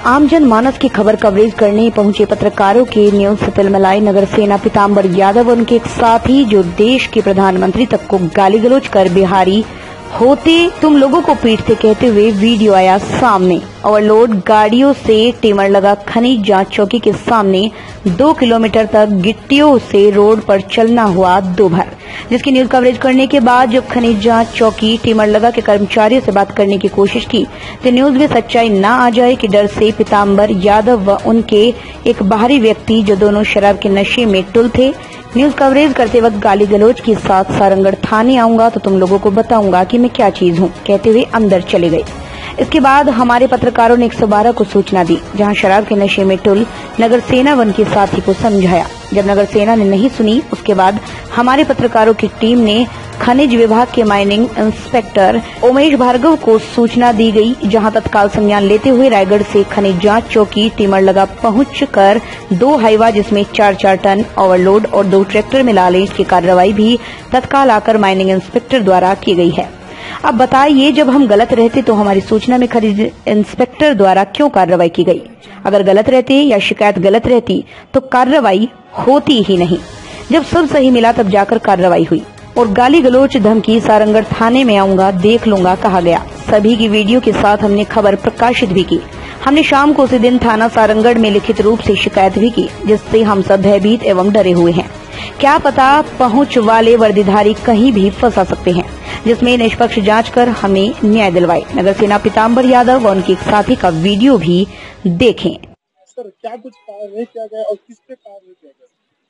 आम जन मानस की खबर कवरेज करने पहुंचे पत्रकारों के न्यूज से तिलमिलाई नगर सेना पीताम्बर यादव और उनके एक साथी जो देश के प्रधानमंत्री तक को गाली गलौज कर बिहारी होते तुम लोगों को पीटते कहते हुए वीडियो आया सामने। ओवरलोड गाड़ियों से टिमर लगा खनिज जांच चौकी के सामने 2 किलोमीटर तक गिट्टियों से रोड पर चलना हुआ दोपहर, जिसकी न्यूज कवरेज करने के बाद जब खनिज जांच चौकी टिमर लगा के कर्मचारियों से बात करने की कोशिश की तो न्यूज में सच्चाई न आ जाए कि डर से पीताम्बर यादव व उनके एक बाहरी व्यक्ति जो दोनों शराब के नशे में टुल थे, न्यूज कवरेज करते वक्त गाली गलौज के साथ सारंगढ़ थाने आऊंगा तो तुम लोगों को बताऊंगा कि मैं क्या चीज हूं कहते हुए अंदर चले गए। इसके बाद हमारे पत्रकारों ने 112 को सूचना दी, जहां शराब के नशे में टुल नगर सेना वन के साथी को समझाया। जब नगर सेना ने नहीं सुनी, उसके बाद हमारे पत्रकारों की टीम ने खनिज विभाग के माइनिंग इंस्पेक्टर उमेश भार्गव को सूचना दी गई, जहां तत्काल संज्ञान लेते हुए रायगढ़ से खनिज जांच चौकी टिमर लगा पहुंचकर 2 हाईवा जिसमें 4-4 टन ओवरलोड और 2 ट्रैक्टर में लाल ईंट की कार्रवाई भी तत्काल आकर माइनिंग इंस्पेक्टर द्वारा की गई है। अब बताइए, जब हम गलत रहते तो हमारी सूचना में खनिज इंस्पेक्टर द्वारा क्यों कार्रवाई की गई? अगर गलत रहते या शिकायत गलत रहती तो कार्रवाई होती ही नहीं। जब सब सही मिला तब जाकर कार्रवाई हुई और गाली गलौज धमकी सारंगढ़ थाने में आऊंगा देख लूंगा कहा गया। सभी की वीडियो के साथ हमने खबर प्रकाशित भी की। हमने शाम को उसी दिन थाना सारंगढ़ में लिखित रूप से शिकायत भी की, जिससे हम सब भयभीत एवं डरे हुए हैं। क्या पता पहुंच वाले वर्दीधारी कहीं भी फंसा सकते हैं, जिसमें निष्पक्ष जांच कर हमें न्याय दिलवाए। नगर सेना पीताम्बर यादव व उनके एक साथी का वीडियो भी देखें। सर, क्या कुछ कार्रवाई किया गया और किस पे कार्रवाई किया गया?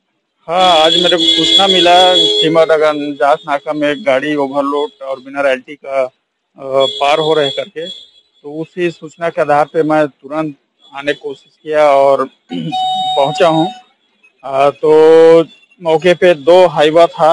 हाँ, आज मेरे को सूचना मिला टिमर जांच नाका में एक गाड़ी ओवरलोड और बिना रैल्टी का पार हो रहे करके, तो उसी सूचना के आधार पे मैं तुरंत आने की कोशिश किया और पहुंचा हूं। तो मौके पे 2 हाईवा था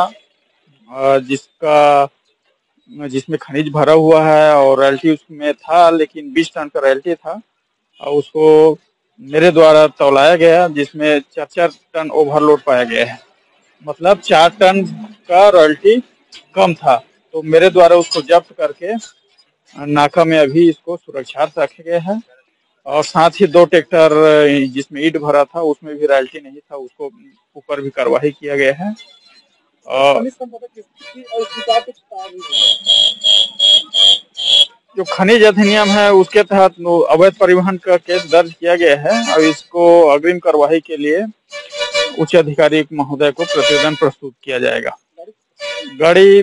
जिसमें खनिज भरा हुआ है और रैल्टी उसमें था, लेकिन 20 टन का रैल्टी था और उसको मेरे द्वारा तौलाया गया, जिसमें 4-4 टन ओवरलोड पाया गया है। मतलब 4 टन का रॉयल्टी कम था, तो मेरे द्वारा उसको जब्त करके नाका में अभी इसको सुरक्षित रखे गए हैं। और साथ ही 2 ट्रैक्टर जिसमें ईंट भरा था उसमें भी रॉयल्टी नहीं था, उसको ऊपर भी कार्रवाई किया गया है। और जो खनिज अधिनियम है उसके तहत अवैध परिवहन का केस दर्ज किया गया है और इसको अग्रिम कार्रवाई के लिए उच्च अधिकारी महोदय को प्रतिवेदन प्रस्तुत किया जाएगा। गाड़ी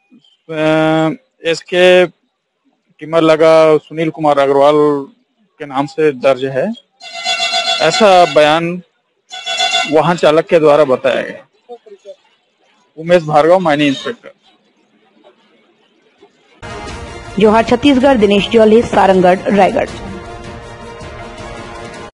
इसके टिमर लगा सुनील कुमार अग्रवाल के नाम से दर्ज है, ऐसा बयान वाहन चालक के द्वारा बताया गया। Umesh Bhargav, mining inspector. जोहार छत्तीसगढ़, दिनेश जौले, सारंगढ़, रायगढ़।